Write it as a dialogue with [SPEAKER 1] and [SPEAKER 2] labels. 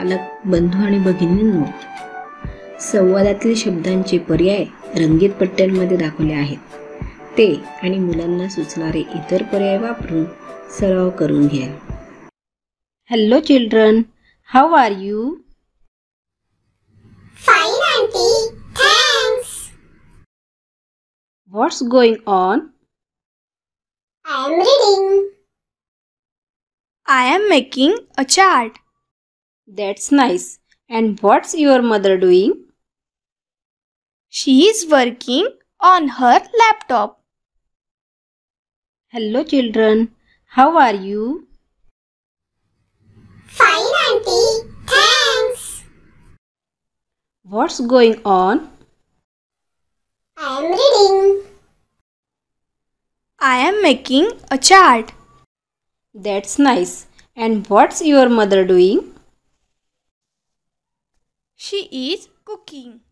[SPEAKER 1] पालक बंधू आणि भगिनींनो, संवादातील शब्दांचे पर्याय रंगीत पट्ट्यांमध्ये दाखवले आहेत. ते आणि मुलांना सुचणारे इतर पर्याय वापरून सराव करून घ्या. Hello children, how are you?
[SPEAKER 2] Fine, Auntie. Thanks.
[SPEAKER 1] What's going on?
[SPEAKER 2] I am reading.
[SPEAKER 3] I am making a chart.
[SPEAKER 1] That's nice. And what's your mother doing?
[SPEAKER 3] She is working on her laptop.
[SPEAKER 1] Hello children, how are you?
[SPEAKER 2] Fine, Auntie. Thanks.
[SPEAKER 1] What's going on?
[SPEAKER 2] I am reading.
[SPEAKER 3] I am making a chart.
[SPEAKER 1] That's nice. And what's your mother doing?
[SPEAKER 3] She is cooking.